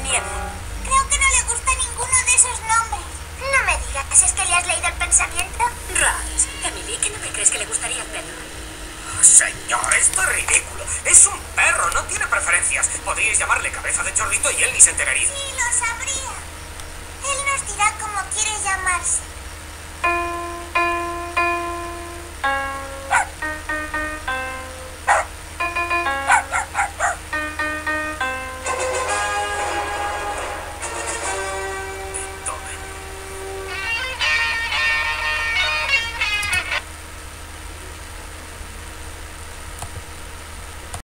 nieve. Creo que no le gusta ninguno de esos nombres. No me digas, ¿es que le has leído el pensamiento? Ross, Emily, ¿qué no me crees que le gustaría el perro? Oh, señor, esto es ridículo. Es un perro, no tiene preferencias. Podríais llamarle cabeza de chorrito y él ni se enteraría. Sí, lo sabría. Él nos dirá cómo quiere llamarse.